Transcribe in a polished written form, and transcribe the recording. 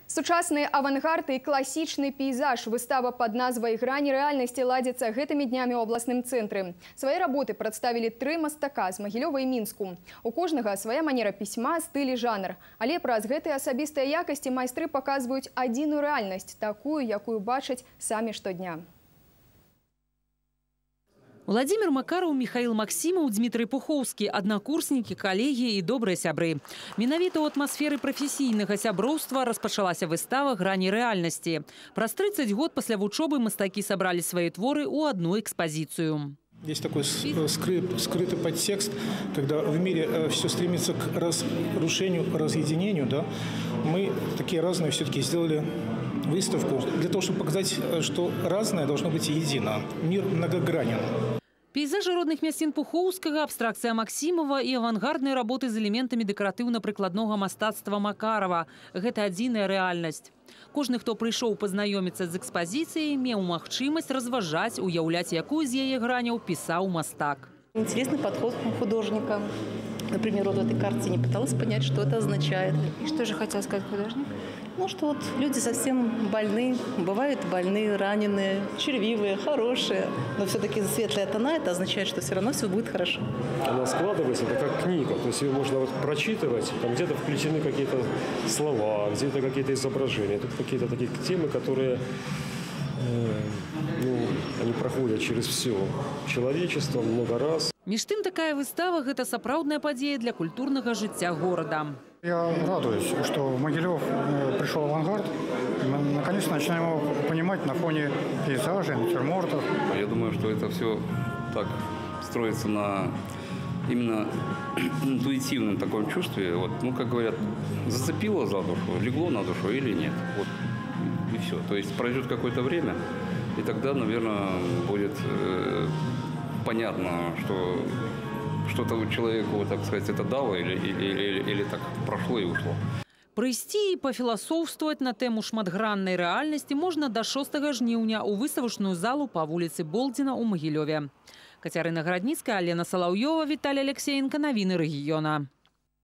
Сучасны авангард і класічны пейзаж. Выстава под назвай «Грани рэальнасці» ладзіцца гэтымі днямі ў абласным цэнтры. Свае работы прадставілі 3 мастака з Магілёва і Мінску. У кожнага свая манера пісьма, стыль і жанр. Але праз гэтыя асабістыя якасці майстры паказваюць адзіную рэальнасць, такую, якую бачаць самі штодня. Владимир Макаров, Михаил Максимов, Дмитрий Пуховский – однокурсники, коллеги и добрые сябры. Менавіта ў атмасферы прафесійнага сяброўства распачалася выстава «Грани рэальнасці». Праз 30 год пасля вучобы мастакі сабралі свои творы ў одну экспозицию. Есть такой скрытый подтекст, когда в мире все стремится к разрушению, разъединению. Да? Мы такие разные все-таки сделали выставку для того, чтобы показать, что разное должно быть едино. Мир многогранен. Пейзажи родных мясцін Пухоўскага, абстракцыя Максимова и авангардныя работы з элементамі дэкаратыўна-прыкладнога мастацтва Макарова. Гэта адзіная рэальнасць. Кожны, хто прыйшоў пазнаёміцца з экспазіцыяй, меў магчымасць разважаць, уяўляць, якую з яе граняў пісаў мастак. Интересный подход художника. Например, вот в этой картине пыталась понять, что это означает. И что же хотел сказать художник? Ну, что вот люди совсем больны, бывают больные, раненые, червивые, хорошие. Но все-таки светлые тона, это означает, что все равно все будет хорошо. Она складывается, это как книга. То есть ее можно вот прочитывать, там где-то включены какие-то слова, где-то какие-то изображения. Тут какие-то такие темы, которые они проходят через все человечество много раз. Між тым, такая выстава – гэта сапраўдная падзея для культурнага жыцця горада. Я радуюсь, что в Могилев пришел авангард. Мы наконец-то начинаем его понимать на фоне пейзажей, натюрмортов. Я думаю, что это все так строится на именно интуитивном таком чувстве. Вот, ну, как говорят, зацепило за душу, легло на душу или нет. Вот и все. То есть пройдет какое-то время, и тогда, наверное, будет понятно, что что-то человеку, так сказать, это дало или так прошло и ушло. Прыйсці і пафіласофстваваць на тэму шматграннай рэальнасці можна до 6 жніўня ў выставачную залу па вуліцы Болдзіна ў Магілёве. Кацярына Градніцкая, Алена Салаўёва, Віталій Алексеенко. Навіны рэгіёна.